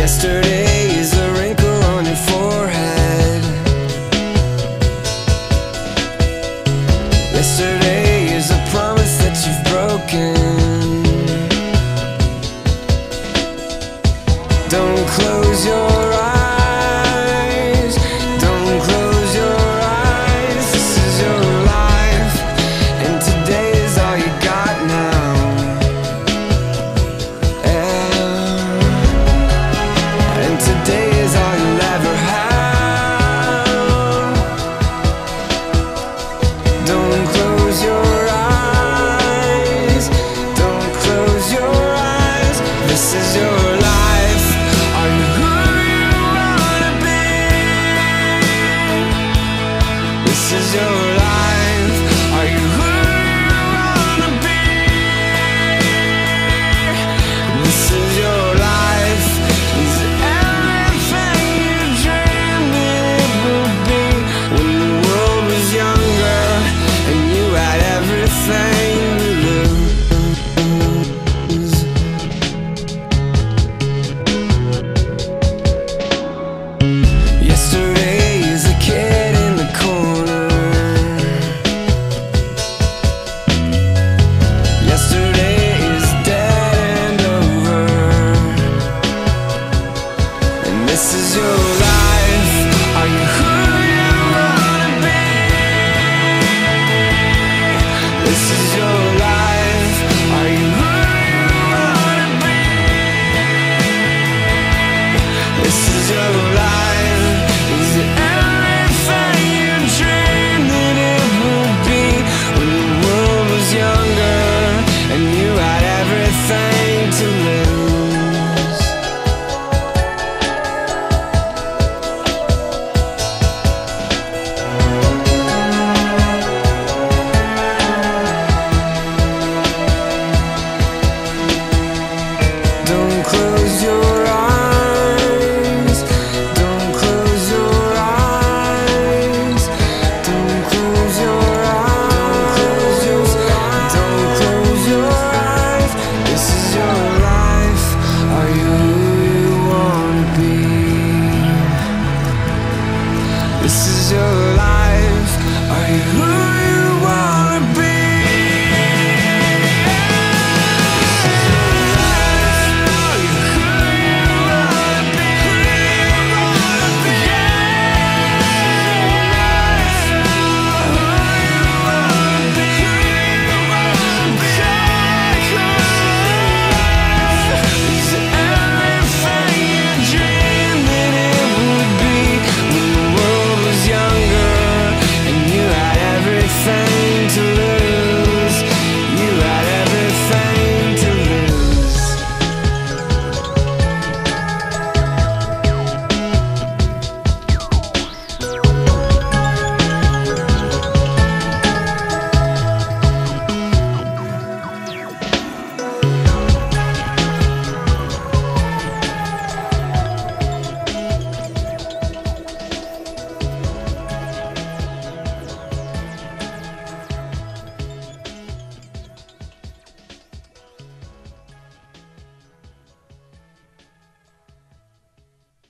Yesterday is a wrinkle on your forehead. Yesterday is a promise that you've broken. Don't close your eyes. Don't close your eyes. This is your life, and today is all you got now. And today is all you'll ever have. Don't close your eyes. Don't close your eyes. This is your life. Are you who you wanna be? This is your life. Are you who you wanna be? This is your life. Is it everything you dreamed it would be when the world was younger and you had everything to lose? Yesterday is a kid in the corner. Yesterday is dead and over, and this is your life.